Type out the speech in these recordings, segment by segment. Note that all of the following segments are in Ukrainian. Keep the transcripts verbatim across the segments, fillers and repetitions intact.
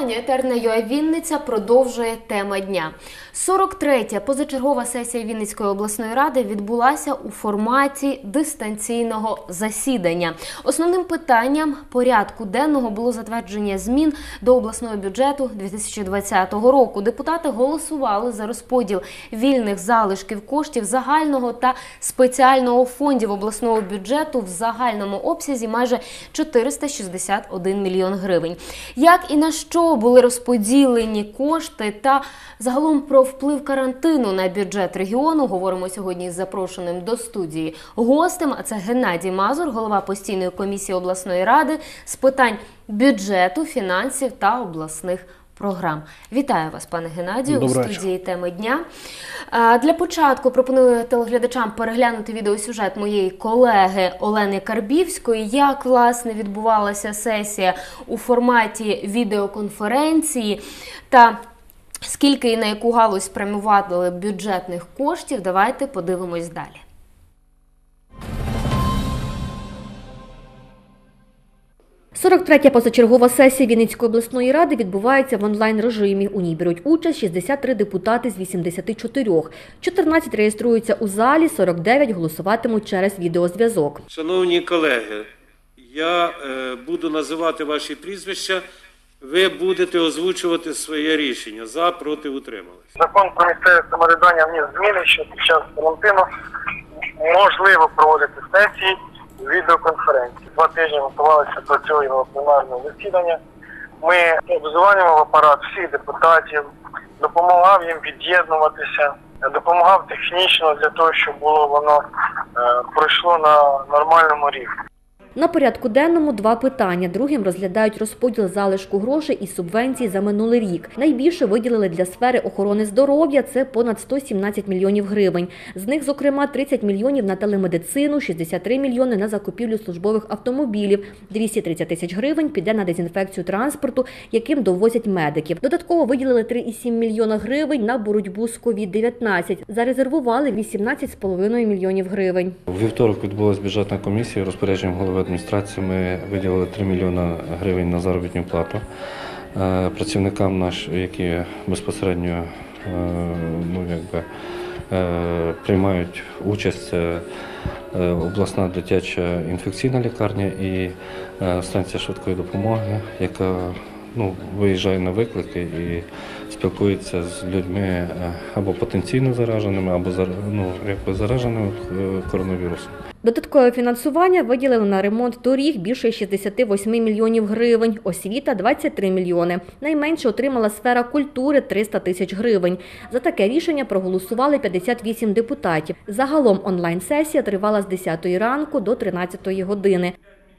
вітання. Етерна ЮА Вінниця продовжує тема дня. сорок третя позачергова сесія Вінницької обласної ради відбулася у форматі дистанційного засідання. Основним питанням порядку денного було затвердження змін до обласного бюджету дві тисячі двадцятого року. Депутати голосували за розподіл вільних залишків коштів загального та спеціального фондів обласного бюджету в загальному обсязі майже чотириста шістдесят один мільйон гривень. Як і на що були розподілені кошти та загалом про вплив карантину на бюджет регіону, говоримо сьогодні з запрошеним до студії гостем, а це Геннадій Мазур, голова постійної комісії обласної ради з питань бюджету, фінансів та обласних програм. Вітаю вас, пане Геннадію, у студії «Теми дня». Для початку пропоную телеглядачам переглянути відеосюжет моєї колеги Олени Карбівської, як, власне, відбувалася сесія у форматі відеоконференції та скільки і на яку галузь спрямували бюджетних коштів. Давайте подивимось далі. сорок третя позачергова сесія Вінницької обласної ради відбувається в онлайн-режимі. У ній беруть участь шістдесят три депутати з вісімдесяти чотирьох. чотирнадцять реєструються у залі, сорок дев'ять голосуватимуть через відеозв'язок. Шановні колеги, я е, буду називати ваші прізвища, ви будете озвучувати своє рішення. За, проти, утримались. Закон про місцеве самоврядування вніс зміни, що під час карантину можливо проводити сесії відеоконференції. Два тижні готувалися до цього пленарного засідання. Ми обзвонював апарат всіх депутатів, допомагав їм від'єднуватися, допомагав технічно для того, щоб було воно е, пройшло на нормальному рівні. На порядку денному два питання. Другим розглядають розподіл залишку грошей і субвенцій за минулий рік. Найбільше виділили для сфери охорони здоров'я – це понад сто сімнадцять мільйонів гривень. З них, зокрема, тридцять мільйонів на телемедицину, шістдесят три мільйони на закупівлю службових автомобілів, двісті тридцять тисяч гривень піде на дезінфекцію транспорту, яким довозять медиків. Додатково виділили три цілих сім мільйона гривень на боротьбу з ковід дев'ятнадцять. Зарезервували вісімнадцять цілих п'ять десятих мільйонів гривень. У вівторок відбулася бюджетна комісія, розпорядженням голови адміністрації ми виділили три мільйони гривень на заробітну плату працівникам нашим, які безпосередньо ну, якби, приймають участь. Це обласна дитяча інфекційна лікарня і станція швидкої допомоги, яка ну, виїжджає на виклики і спілкується з людьми або потенційно зараженими, або ну, якби зараженими коронавірусом. Додаткове фінансування виділили на ремонт доріг більше шістдесят вісім мільйонів гривень, освіта – двадцять три мільйони. Найменше отримала сфера культури – триста тисяч гривень. За таке рішення проголосували п'ятдесят вісім депутатів. Загалом онлайн-сесія тривала з десятої ранку до тринадцятої години.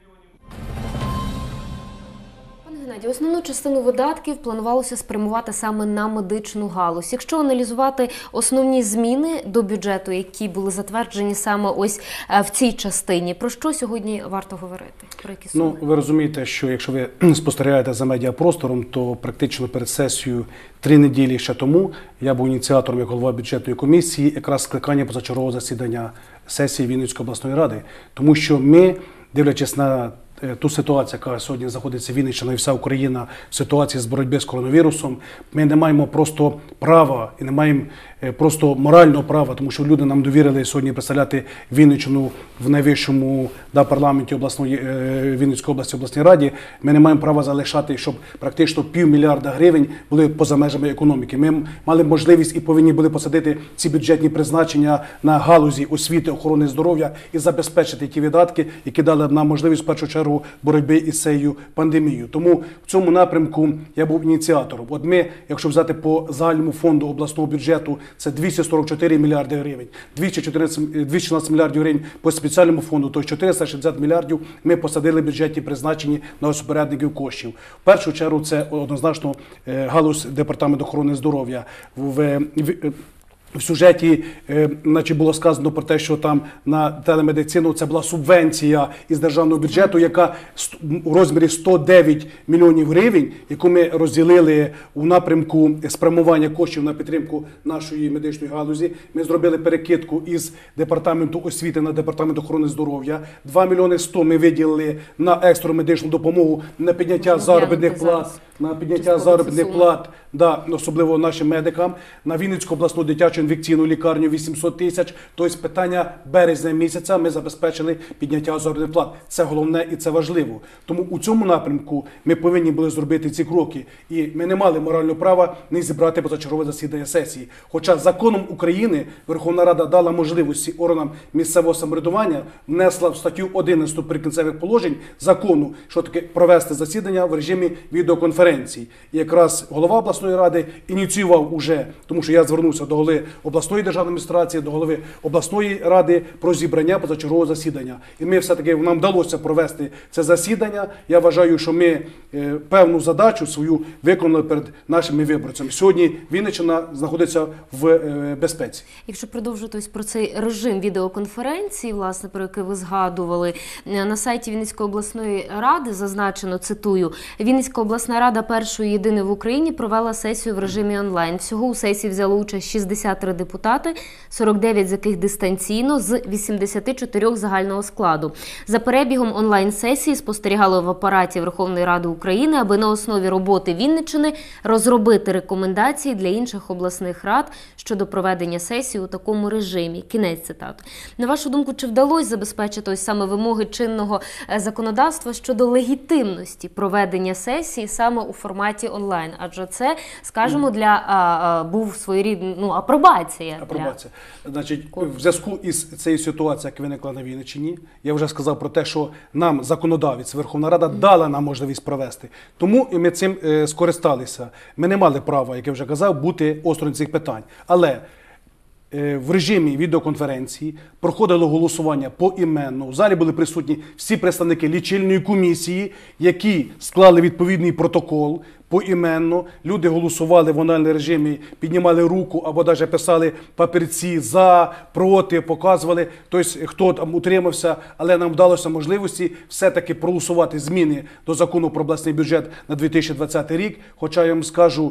Основну частину видатків планувалося спрямувати саме на медичну галузь. Якщо аналізувати основні зміни до бюджету, які були затверджені саме ось в цій частині, про що сьогодні варто говорити? Про які суми? Ну, ви розумієте, що якщо ви спостерігаєте за медіапростором, то практично перед сесією три неділі ще тому я був ініціатором як голова бюджетної комісії якраз скликання позачергового засідання сесії Вінницької обласної ради. Тому що ми, дивлячись на ту ситуацію, яка сьогодні знаходиться Вінниччина і вся Україна в ситуації з боротьби з коронавірусом, ми не маємо просто права і не маємо просто морального права, тому що люди нам довірили сьогодні представляти Вінниччину в найвищому да, парламенті обласної, Вінницької області обласній раді. Ми не маємо права залишати, щоб практично півмільярда гривень були поза межами економіки. Ми мали можливість і повинні були посадити ці бюджетні призначення на галузі освіти, охорони здоров'я і забезпечити ті видатки, які дали нам можливість в першу чергу боротьби із цією пандемією. Тому в цьому напрямку я був ініціатором. От ми, якщо взяти по загальному фонду обласного бюджету, це двісті сорок чотири мільярди гривень, двісті чотирнадцять мільярдів гривень по спеціальному фонду, то чотириста шістдесят мільярдів ми посадили бюджетні призначені на розпорядників коштів. В першу чергу це однозначно галузь департаменту охорони здоров'я. В В сюжеті е, значить, було сказано про те, що там на телемедицину це була субвенція із державного бюджету, яка у розмірі сто дев'ять мільйонів гривень, яку ми розділили у напрямку спрямування коштів на підтримку нашої медичної галузі. Ми зробили перекидку із департаменту освіти на департамент охорони здоров'я. два мільйони сто ми виділили на екстрену медичну допомогу, на підняття Можна заробітних глянути плат, зараз. на підняття Частково заробітних цю суму. плат, да, особливо нашим медикам, на Вінницьку обласну дитячу інфекційну лікарню вісімсот тисяч. Тобто питання березня місяця ми забезпечили підняття заробітних плат. Це головне і це важливо. Тому у цьому напрямку ми повинні були зробити ці кроки. І ми не мали морального права не зібрати позачергове засідання сесії. Хоча законом України Верховна Рада дала можливості органам місцевого самоврядування, внесла в статтю одинадцяту Прикінцевих положень закону, що таке провести засідання в режимі відеоконференції. І якраз голова обласної ради ініціював уже, тому що я звернувся до голови обласної державної адміністрації, до голови обласної ради про зібрання позачергового засідання. І ми все-таки, нам вдалося провести це засідання. Я вважаю, що ми е, певну задачу свою виконали перед нашими виборцями. Сьогодні Вінниччина знаходиться в е, безпеці. Якщо продовжувати ось про цей режим відеоконференції, власне, про який ви згадували, на сайті Вінницької обласної ради зазначено, цитую, Вінницька обласна рада першою єдиною в Україні провела сесію в режимі онлайн. Всього у сесії взяло участь шістдесят три депутати, сорок дев'ять з яких дистанційно, з вісімдесят чотири загального складу. За перебігом онлайн-сесії спостерігали в апараті Верховної Ради України, аби на основі роботи Вінниччини розробити рекомендації для інших обласних рад щодо проведення сесії у такому режимі. Кінець цитати. На вашу думку, чи вдалося забезпечити ось саме вимоги чинного законодавства щодо легітимності проведення сесії саме у форматі онлайн? Адже це, скажімо, для а, а, був своєрідний, ну, апробація. Апробація. Значить, в зв'язку із цією ситуацією, яка виникла на Вінниччині, я вже сказав про те, що нам законодавець, Верховна Рада, дала нам можливість провести. Тому ми цим е, скористалися. Ми не мали права, як я вже казав, бути осторонь цих питань. Але в режимі відеоконференції проходило голосування поіменно. В залі були присутні всі представники лічильної комісії, які склали відповідний протокол поіменно. Люди голосували в онлайн режимі, піднімали руку або навіть писали папірці за, проти, показували, тобто хто там утримався, але нам вдалося можливості все-таки проголосувати зміни до закону про обласний бюджет на дві тисячі двадцятий рік. Хоча я вам скажу,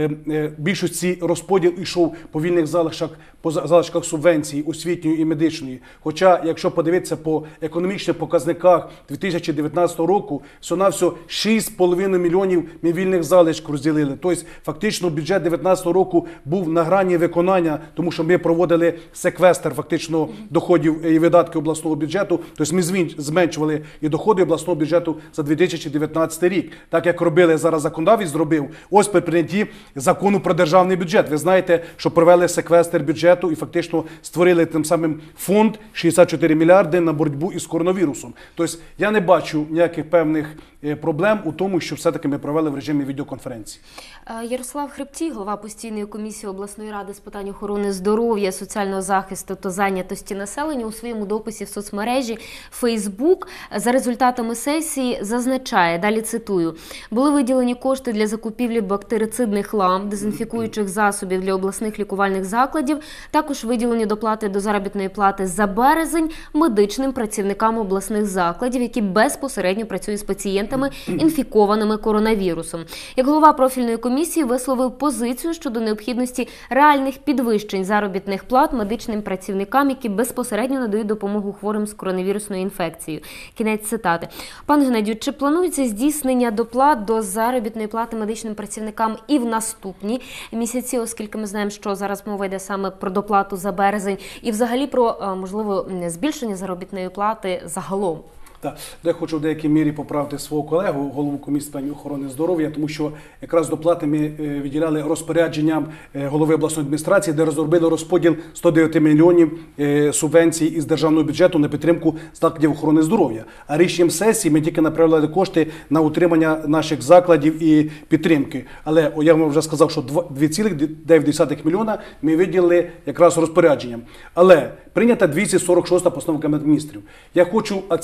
більшості розподіл йшов по вільних залишках, по залишках субвенції освітньої і медичної. Хоча, якщо подивитися по економічних показниках дві тисячі дев'ятнадцятого року, всього-навсього шість з половиною мільйонів ми вільних залишок розділили. Тобто, фактично, бюджет дві тисячі дев'ятнадцятого року був на грані виконання, тому що ми проводили секвестр фактично доходів і видатків обласного бюджету. Тобто, ми зменшували і доходи обласного бюджету за дві тисячі дев'ятнадцятий рік. Так, як робили зараз законодавець, зробив ось при прийнятті закону про державний бюджет. Ви знаєте, що провели секвестр бюджету і фактично створили тим самим фонд шістдесят чотири мільярди на боротьбу із коронавірусом. Тобто, я не бачу ніяких певних проблем у тому, що все-таки ми провели в режимі відеоконференції. Ярослав Хребтій, голова постійної комісії обласної ради з питань охорони здоров'я, соціального захисту та зайнятості населення, у своєму дописі в соцмережі Facebook за результатами сесії зазначає, далі цитую, були виділені кошти для закупівлі бактерицидних ламп, дезінфікуючих засобів для обласних лікувальних закладів, також виділені доплати до заробітної плати за березень медичним працівникам обласних закладів, які безпосередньо працюють з пацієнтами, інфікованими коронавірусом. Як голова профільної комісії висловив позицію щодо необхідності реальних підвищень заробітних плат медичним працівникам, які безпосередньо надають допомогу хворим з коронавірусною інфекцією. Кінець цитати. Пане Геннадію, чи планується здійснення доплат до заробітної плати медичним працівникам і в наступні місяці, оскільки ми знаємо, що зараз мова йде саме про доплату за березень і взагалі про, можливо, збільшення заробітної плати загалом? Так, я хочу в деякій мірі поправити свого колегу, голову комісії з питань охорони здоров'я, тому що якраз доплати ми виділяли розпорядженням голови обласної адміністрації, де розробили розподіл сто дев'ять мільйонів субвенцій із державного бюджету на підтримку закладів охорони здоров'я. А рішенням сесії ми тільки направляли кошти на утримання наших закладів і підтримки. Але я вам вже сказав, що два цілих дев'ять десятих мільйона ми виділили якраз розпорядженням. Але прийнята двісті сорок шоста постанова Кабінету Міністрів. Я хочу акцентувати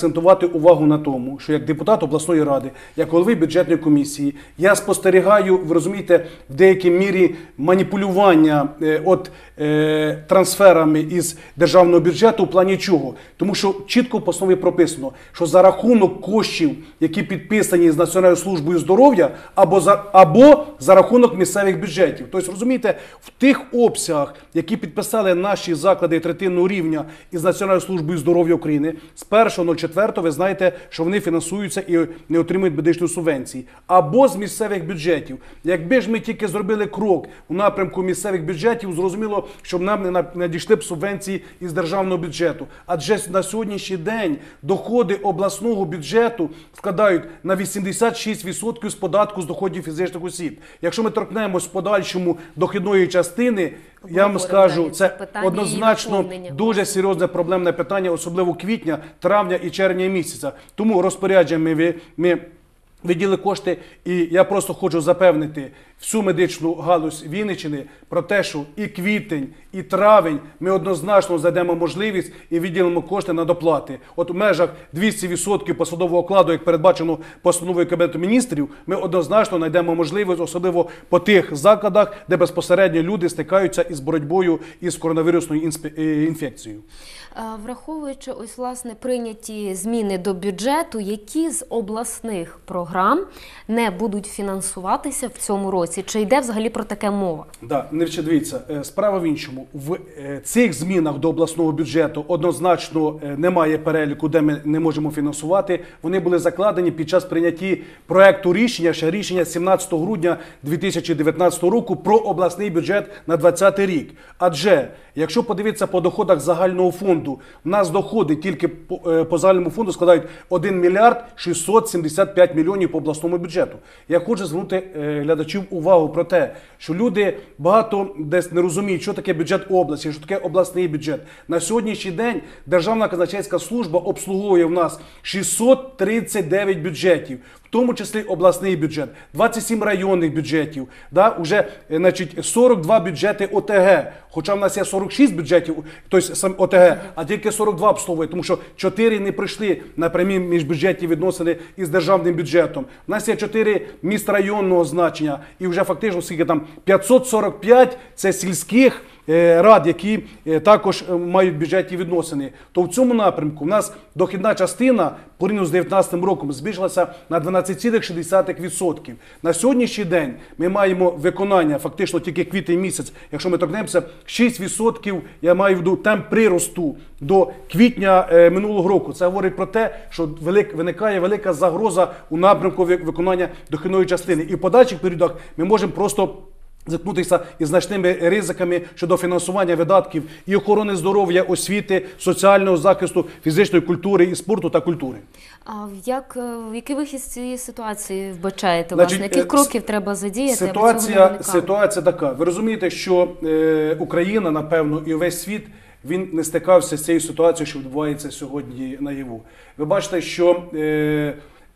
увагу на тому, що як депутат обласної ради, як голови бюджетної комісії, я спостерігаю, ви розумієте, в деякій мірі маніпулювання е, от, е, трансферами із державного бюджету в плані чого? Тому що чітко в постанові прописано, що за рахунок коштів, які підписані з Національною службою здоров'я, або за, або за рахунок місцевих бюджетів. Тобто, розумієте, в тих обсягах, які підписали наші заклади третинного рівня із Національною службою здоров'я України, з першого четвертого ви знаєте, що вони фінансуються і не отримують медичної субвенції. Або з місцевих бюджетів. Якби ж ми тільки зробили крок у напрямку місцевих бюджетів, зрозуміло, щоб нам не надійшли б субвенції із державного бюджету. Адже на сьогоднішній день доходи обласного бюджету складають на вісімдесят шість відсотків з податку з доходів фізичних осіб. Якщо ми торкнемось в подальшому дохідної частини, я вам скажу, це однозначно дуже серйозне проблемне питання, особливо квітня, травня і червня місяця. Тому розпорядженнями ми, ми виділили кошти, і я просто хочу запевнити всю медичну галузь Вінниччини про те, що і квітень, і травень ми однозначно знайдемо можливість і виділимо кошти на доплати. От у межах двісті відсотків посадового окладу, як передбачено постановою Кабінету міністрів, ми однозначно знайдемо можливість, особливо по тих закладах, де безпосередньо люди стикаються із боротьбою із коронавірусною інфекцією. Враховуючи ось, власне, прийняті зміни до бюджету, які з обласних програм не будуть фінансуватися в цьому році? Чи йде взагалі про таке мова? Да, не дивіться, справа в іншому. В цих змінах до обласного бюджету однозначно немає переліку, де ми не можемо фінансувати. Вони були закладені під час прийняття проекту рішення, ще рішення сімнадцятого грудня дві тисячі дев'ятнадцятого року про обласний бюджет на двадцятий рік. Адже, якщо подивитися по доходах загального фонду, у нас доходи тільки по, по загальному фонду складають один мільярд шістсот сімдесят п'ять мільйонів по обласному бюджету. Я хочу звернути е, глядачів увагу про те, що люди багато десь не розуміють, що таке бюджет області, що таке обласний бюджет. На сьогоднішній день Державна казначейська служба обслуговує в нас шістсот тридцять дев'ять бюджетів, в тому числі обласний бюджет, двадцять сім районних бюджетів, да, уже, значить, сорок два бюджети О Те Ге, хоча в нас є сорок шість бюджетів, тобто сам О Те Ге, а тільки сорок два обслуговує, тому що чотири не прийшли на прямі міжбюджетні відносини із державним бюджетом. У нас є чотири міст районного значення, і вже фактично скільки там п'ятсот сорок п'ять це сільських рад, які також мають бюджетні відносини. То в цьому напрямку в нас дохідна частина порівняно з дев'ятнадцятим роком збільшилася на дванадцять цілих шість десятих відсотка. На сьогоднішній день ми маємо виконання, фактично тільки квітень місяць, якщо ми торкнемося, шість відсотків, я маю в виду темп приросту до квітня е, минулого року. Це говорить про те, що велик, виникає велика загроза у напрямку виконання дохідної частини. І в подальших періодах ми можемо просто зіткнутися із значними ризиками щодо фінансування видатків і охорони здоров'я, освіти, соціального захисту, фізичної культури і спорту та культури. А як, який вихід з цієї ситуації вбачаєте? Значить, власне? Яких кроків треба задіяти? Ситуація, ситуація така. Ви розумієте, що е, Україна, напевно, і весь світ, він не стикався з цією ситуацією, що відбувається сьогодні наяву. Ви бачите, що е,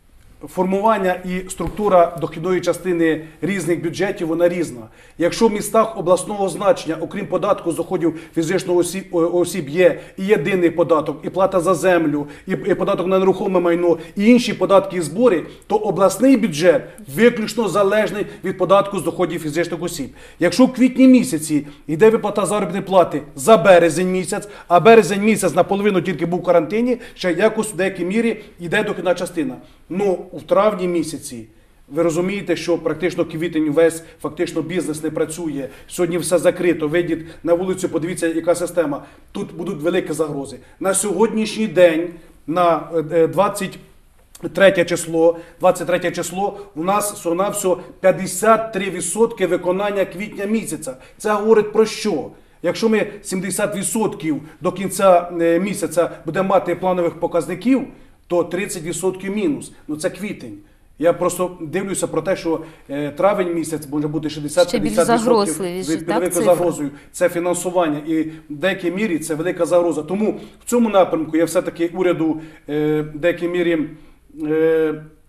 формування і структура дохідної частини різних бюджетів, вона різна. Якщо в містах обласного значення, окрім податку з доходів фізичних осіб, осіб є і єдиний податок, і плата за землю, і, і податок на нерухоме майно, і інші податки і збори, то обласний бюджет виключно залежний від податку з доходів фізичних осіб. Якщо в квітні місяці йде виплата заробітної плати за березень місяць, а березень місяць наполовину тільки був в карантині, ще якось в деякій мірі йде дохідна частина. Ну, у травні місяці, ви розумієте, що практично квітень весь, фактично бізнес не працює, сьогодні все закрито, вийдіть на вулицю, подивіться, яка система. Тут будуть великі загрози. На сьогоднішній день, на двадцять третє число, двадцять третє число, у нас всього-навсього п'ятдесят три відсотки виконання квітня місяця. Це говорить про що? Якщо ми сімдесят відсотків до кінця місяця будемо мати планових показників, то тридцять відсотків мінус. Ну це квітень. Я просто дивлюся про те, що е, травень місяць може бути шістдесят-п'ятдесят відсотків під великою загрозою. Це фінансування. І в деякій мірі це велика загроза. Тому в цьому напрямку я все-таки уряду е, в деякій мірі е,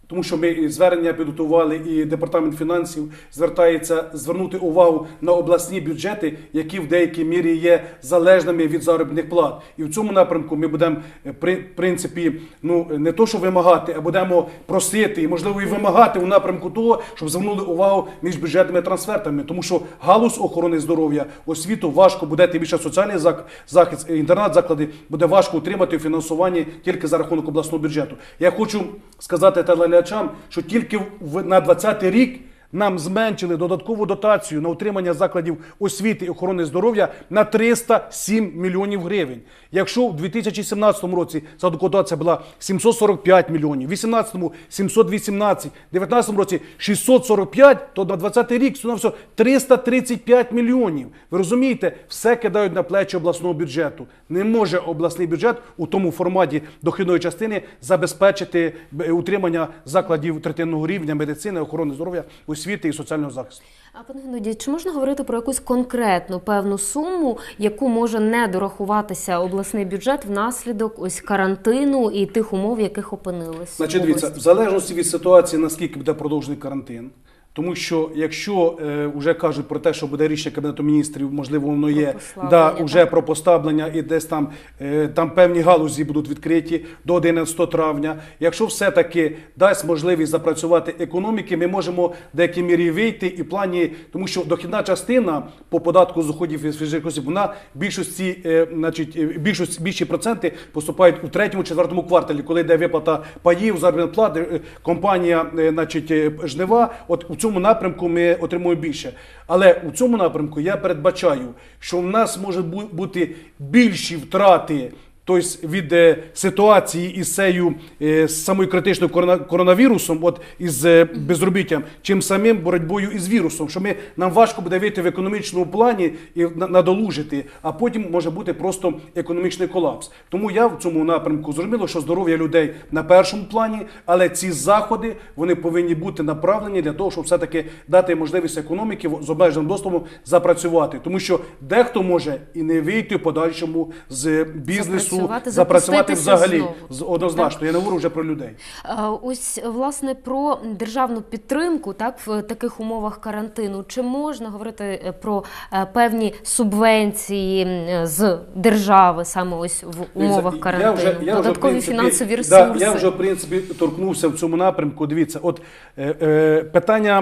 Тому що ми звернення підготували, і департамент фінансів звертається звернути увагу на обласні бюджети, які в деякій мірі є залежними від заробітних плат. І в цьому напрямку ми будемо, в принципі, ну не то, що вимагати, а будемо просити і, можливо, і вимагати у напрямку того, щоб звернули увагу між бюджетними трансфертами. Тому що галузь охорони здоров'я, освіту важко буде, тим більше соціальний захист, інтернат-заклади буде важко утримати у фінансуванні тільки за рахунок обласного бюджету. Я хочу сказати телеглядачам, що тільки на двадцятий рік нам зменшили додаткову дотацію на утримання закладів освіти і охорони здоров'я на триста сім мільйонів гривень. Якщо в дві тисячі сімнадцятому році ця дотація була сімсот сорок п'ять мільйонів, в дві тисячі вісімнадцятому – сімсот вісімнадцять, в дві тисячі дев'ятнадцятому році шістсот сорок п'ять, то на двадцятий рік все все триста тридцять п'ять мільйонів. Ви розумієте, все кидають на плечі обласного бюджету. Не може обласний бюджет у тому форматі дохідної частини забезпечити утримання закладів третинного рівня медицини, охорони здоров'я, освіти і соціального захисту. А пане Геннадію, чи можна говорити про якусь конкретну певну суму, яку може не дорахуватися обласний бюджет внаслідок ось карантину і тих умов, в яких опинились? Значить, дивіться, в залежності від ситуації, наскільки буде продовжений карантин, тому що якщо е, вже кажуть про те, що буде рішення Кабінету міністрів, можливо, воно є да, вже про поставлення і десь там, е, там певні галузі будуть відкриті до одинадцятого травня. Якщо все-таки дасть можливість запрацювати економіки, ми можемо в деякій мірі вийти і в плані, тому що дохідна частина по податку з доходів із фізичних осіб, вона в більшості, е, значить, більшості, більші проценти поступають у третьому, четвертому кварталі, коли йде виплата паїв, заробітної плати, компанія, е, значить, жнива, от у цьому напрямку ми отримуємо більше. Але у цьому напрямку я передбачаю, що в нас можуть бути більші втрати, тобто від е, ситуації із цією е, самою критичною корона, коронавірусом, от із е, безробіттям, чим самим боротьбою із вірусом, що ми, нам важко буде вийти в економічному плані і надолужити, а потім може бути просто економічний колапс. Тому я в цьому напрямку зрозуміло, що здоров'я людей на першому плані, але ці заходи, вони повинні бути направлені для того, щоб все-таки дати можливість економіки з обмеженим доступом запрацювати. Тому що дехто може і не вийти в подальшому з бізнесу, Запрацювати, запрацювати взагалі, знову. Однозначно, так. Я не говорю вже про людей. Ось, власне, про державну підтримку, так, в таких умовах карантину. Чи можна говорити про певні субвенції з держави саме ось в умовах Дивіться, карантину? Я вже, я Додаткові вже, фінансові ресурси? Да, я вже, в принципі, торкнувся в цьому напрямку. Дивіться, от е, е, питання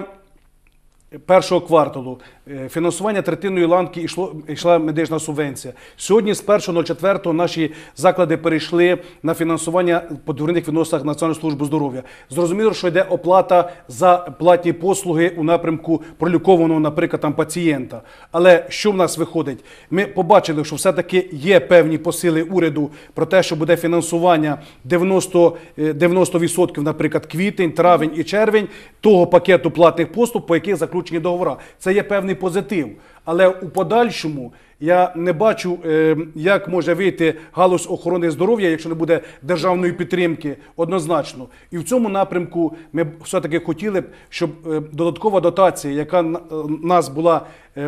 першого кварталу. Фінансування третинної ланки йшло, йшла медична субвенція. Сьогодні з першого четвертого наші заклади перейшли на фінансування по договірних відносинах Національної служби здоров'я. Зрозуміло, що йде оплата за платні послуги у напрямку пролікованого, наприклад, там, пацієнта. Але що в нас виходить? Ми побачили, що все-таки є певні посили уряду про те, що буде фінансування дев'яносто відсотків, наприклад, квітень, травень і червень того пакету платних послуг, по яких заключені договори. Це є певний позитив. Але у подальшому я не бачу, як може вийти галузь охорони здоров'я, якщо не буде державної підтримки, однозначно. І в цьому напрямку ми все-таки хотіли б, щоб додаткова дотація, яка нас була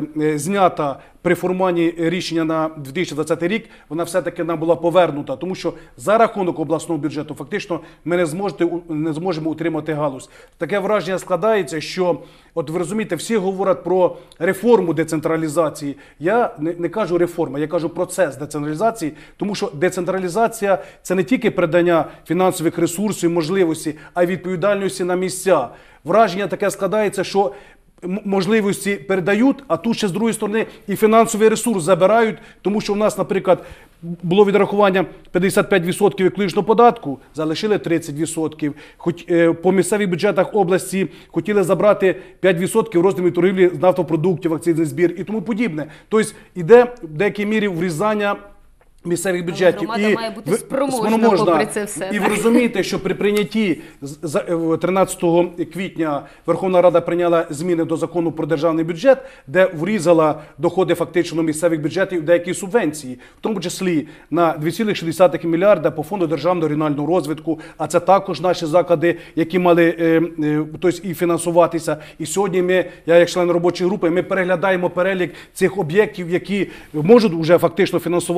знята при формуванні рішення на дві тисячі двадцятий рік, вона все-таки нам була повернута. Тому що за рахунок обласного бюджету фактично ми не, зможете, не зможемо утримати галузь. Таке враження складається, що, от ви розумієте, всі говорять про реформу децентралізації. Я не, не кажу реформа, я кажу процес децентралізації, тому що децентралізація – це не тільки передання фінансових ресурсів, можливості, а й відповідальності на місця. Враження таке складається, що можливості передають, а тут ще з другої сторони і фінансовий ресурс забирають, тому що в нас, наприклад, було відрахування п'ятдесят п'ять відсотків екологічного податку, залишили тридцять відсотків. Хоч е, по місцевих бюджетах області хотіли забрати п'ять відсотків розділу торгівлі з нафтопродуктів, акцизний збір і тому подібне. Тобто йде в деякій мірі врізання місцевих бюджетів. Але громада має бути спроможна попри це все. І ви розумієте, що при прийнятті тринадцятого квітня Верховна Рада прийняла зміни до закону про державний бюджет, де врізала доходи фактично місцевих бюджетів деякі субвенції, в тому числі на дві цілих шість десятих мільярда по фонду державного регіонального розвитку, а це також наші заклади, які мали е, е, тобто, і фінансуватися. І сьогодні ми, я як член робочої групи, ми переглядаємо перелік цих об'єктів, які можуть вже фактично фінансуватися, а кому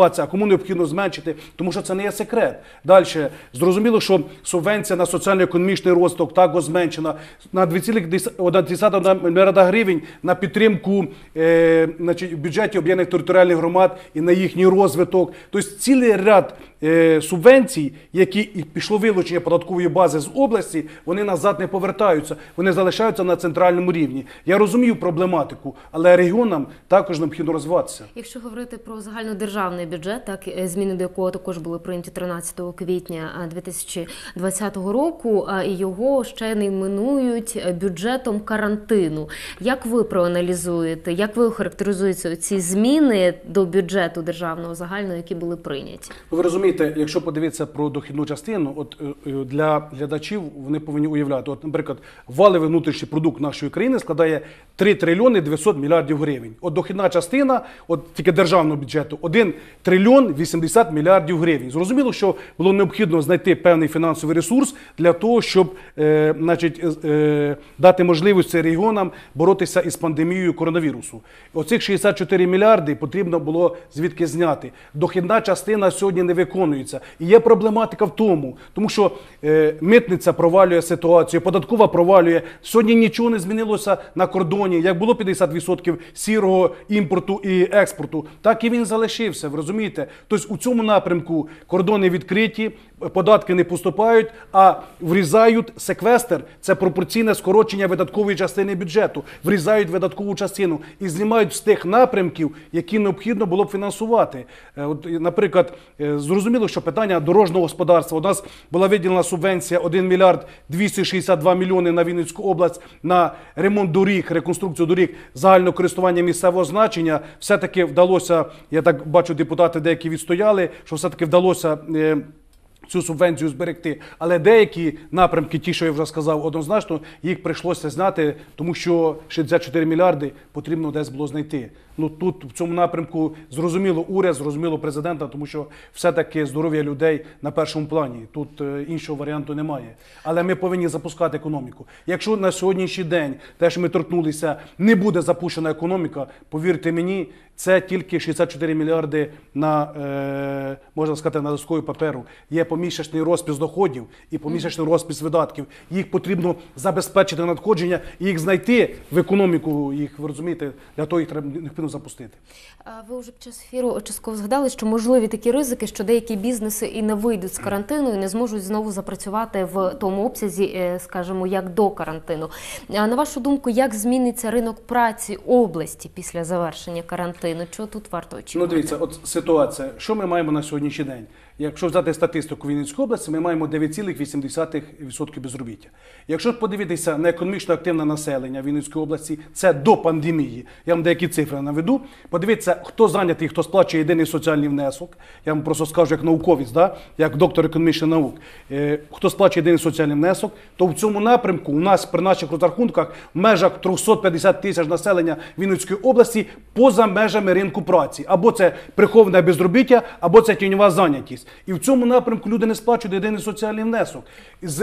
необхідно зменшити, тому що це не є секрет. Далі, зрозуміло, що субвенція на соціально-економічний розвиток також зменшена на дві цілих одна десята мільярда гривень на підтримку е, значить, бюджетів об'єднаних територіальних громад і на їхній розвиток. Тобто цілий ряд е, субвенцій, які і пішло вилучення податкової бази з області, вони назад не повертаються, вони залишаються на центральному рівні. Я розумію проблематику, але регіонам також необхідно розвиватися. Якщо говорити про загальнодержавний бюджет, так, зміни до якого також були прийняті тринадцятого квітня дві тисячі двадцятого року, і його ще не іменують бюджетом карантину. Як ви проаналізуєте, як ви охарактеризуєте ці зміни до бюджету державного загального, які були прийняті? Ви розумієте, якщо подивитися про дохідну частину, от для глядачів вони повинні уявляти, от, наприклад, валовий внутрішній продукт нашої країни складає три трильйони дев'ятсот мільярдів гривень. От дохідна частина, от тільки державного бюджету, один трильйон вісімдесят мільярдів гривень. Зрозуміло, що було необхідно знайти певний фінансовий ресурс для того, щоб е, значить, е, дати можливість регіонам боротися із пандемією коронавірусу. Оцих шістдесят чотири мільярди потрібно було звідки зняти. Дохідна частина сьогодні не виконується. І є проблематика в тому, тому що е, митниця провалює ситуацію, податкова провалює. Сьогодні нічого не змінилося на кордоні. Як було п'ятдесят відсотків сірого імпорту і експорту, так і він залишився, ви розумієте? Тобто у цьому напрямку кордони відкриті, податки не поступають, а врізають секвестр, це пропорційне скорочення видаткової частини бюджету, врізають видаткову частину і знімають з тих напрямків, які необхідно було б фінансувати. От, наприклад, зрозуміло, що питання дорожнього господарства. У нас була виділена субвенція один мільярд двісті шістдесят два мільйони на Вінницьку область на ремонт доріг, реконструкцію доріг загального користування місцевого значення. Все-таки вдалося, я так бачу, депутати деякі відстояли, що все-таки вдалося е, цю субвенцію зберегти. Але деякі напрямки, ті, що я вже сказав, однозначно, їх прийшлося зняти, тому що шістдесят чотири мільярди потрібно десь було знайти. Ну тут в цьому напрямку зрозуміло уряд, зрозуміло президента, тому що все-таки здоров'я людей на першому плані. Тут е, іншого варіанту немає. Але ми повинні запускати економіку. Якщо на сьогоднішній день, те, що ми торкнулися, не буде запущена економіка, повірте мені, це тільки шістдесят чотири мільярди на, е, можна сказати, на листкові паперу. Є помісячний розпис доходів і помісячний розпис видатків. Їх потрібно забезпечити надходження і їх знайти в економіку, їх, ви розумієте, для того їх треба необхідно запустити. Ви вже під час ефіру частково згадали, що можливі такі ризики, що деякі бізнеси і не вийдуть з карантину, і не зможуть знову запрацювати в тому обсязі, скажімо, як до карантину. На вашу думку, як зміниться ринок праці області після завершення карантину? Чого тут варто очікувати? Ну, дивіться, от ситуація. Що ми маємо на сьогоднішній день? Якщо взяти статистику Вінницької області, ми маємо дев'ять цілих вісім десятих відсотка безробіття. Якщо подивитися на економічно активне населення Вінницької області, це до пандемії, я вам деякі цифри наведу, подивіться, хто зайнятий, хто сплачує єдиний соціальний внесок, я вам просто скажу як науковець, да? Як доктор економічних наук, е, хто сплачує єдиний соціальний внесок, то в цьому напрямку у нас при наших розрахунках в межах триста п'ятдесят тисяч населення Вінницької області поза межами ринку праці. Або це приховане безробіття, або це тіньова зайнятість. І в цьому напрямку люди не сплачують єдиний соціальний внесок. З,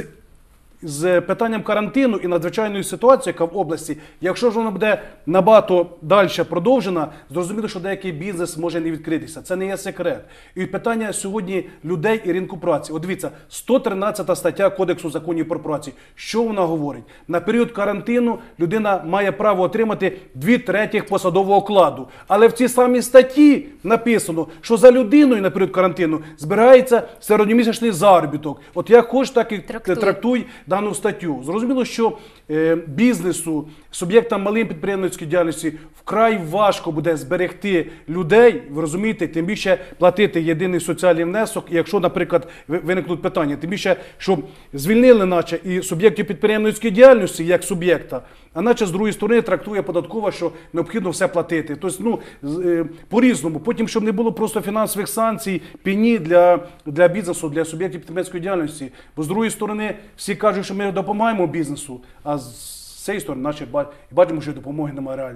з питанням карантину і надзвичайної ситуації, яка в області, якщо ж вона буде набагато далі продовжена, зрозуміло, що деякий бізнес може не відкритися. Це не є секрет. І питання сьогодні людей і ринку праці. От дивіться, сто тринадцята стаття Кодексу законів про працю. Що вона говорить? На період карантину людина має право отримати дві третіх посадового окладу. Але в цій самій статті написано, що за людиною на період карантину збирається середньомісячний заробіток. От як хочеш, так і Трактуй. трактуй дану статтю. Зрозуміло, що е, бізнесу, суб'єктам малої підприємницької діяльності вкрай важко буде зберегти людей, ви розумієте, тим більше платити єдиний соціальний внесок. І якщо, наприклад, виникнуть питання, тим більше, щоб звільнили наче і суб'єктів підприємницької діяльності як суб'єкта, а наче з другої сторони трактує податкова, що необхідно все платити. Тобто, ну, е, по-різному. Потім, щоб не було просто фінансових санкцій, пені для, для бізнесу, для суб'єктів підприємницької діяльності. Бо з другої сторони, всі кажуть, що ми допомагаємо бізнесу, а з цієї сторони, наче бачимо, що допомоги немає реальної.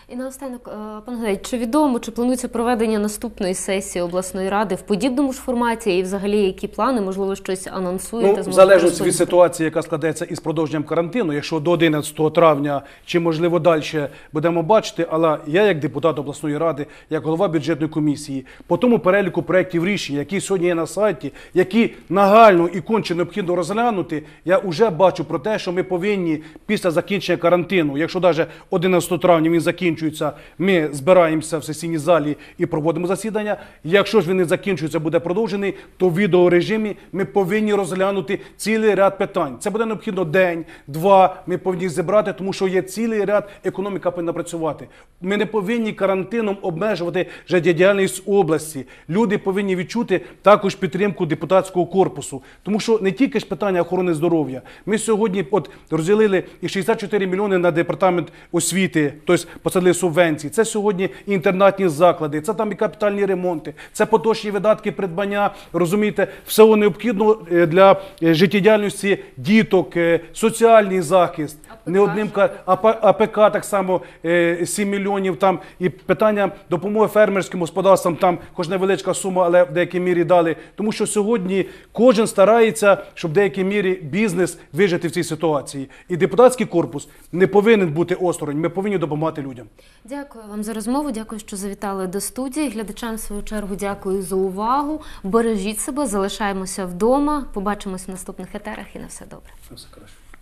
І наостанок, е, пане Геннадій, чи відомо, чи планується проведення наступної сесії обласної ради в подібному ж форматі і взагалі які плани, можливо, щось анонсуєте? Ну, в зможете залежності від розповісти? ситуації, яка складеться із продовженням карантину, якщо до одинадцятого травня чи, можливо, далі будемо бачити, але я як депутат обласної ради, як голова бюджетної комісії, по тому переліку проєктів рішень, які сьогодні є на сайті, які нагально і конче необхідно розглянути, я вже бачу про те, що ми повинні після закінчення карантину, якщо навіть одинадцятого травня він закінчується, ми збираємося в сесійній залі і проводимо засідання. Якщо ж він не закінчується, буде продовжений, то в відеорежимі ми повинні розглянути цілий ряд питань. Це буде необхідно день, два, ми повинні зібрати, тому що є цілий ряд, економіка повинна працювати. Ми не повинні карантином обмежувати життєдіяльність області. Люди повинні відчути також підтримку депутатського корпусу, тому що не тільки ж питання охорони здоров'я. Ми сьогодні от розділили і шістдесят чотири мільйони на департамент освіти, тобто посадили субвенції. Це сьогодні і інтернатні заклади, це там і капітальні ремонти, це поточні видатки придбання, розумієте, всього необхідного для життєдіяльності діток, соціальний захист. Не одним ка- АП- АПК так само е, сім мільйонів там і питання допомоги фермерським господарствам, там хоч невеличка сума, але в деякій мірі дали. Тому що сьогодні кожен старається, щоб в деякій мірі бізнес вижити в цій ситуації. І депутатський корпус не повинен бути осторонь, ми повинні допомагати людям. Дякую вам за розмову, дякую, що завітали до студії. Глядачам, в свою чергу, дякую за увагу. Бережіть себе, залишаємося вдома, побачимось в наступних етерах і на все добре. Все краще.